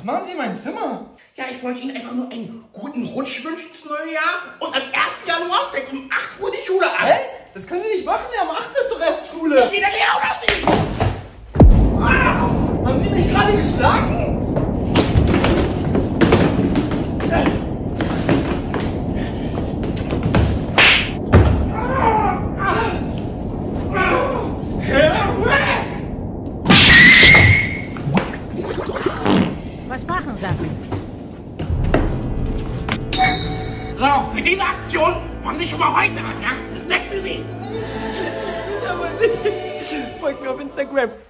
machen Sie in meinem Zimmer? Ja, ich wollte Ihnen einfach nur einen guten Rutsch wünschen ins neue Jahr. Und am 1. Januar fängt um 8 Uhr die Schule an. Hä? Das können Sie nicht machen, ja, am 8. ist doch erst Schule. Ich wieder leer oder Sie? Wow. Haben Sie mich gerade geschlagen? Was machen Sie? So, für diese Aktion fangen Sie schon mal heute an. Ja? Das ist nichts für Sie. Ich aber nicht. Folgt mir auf Instagram.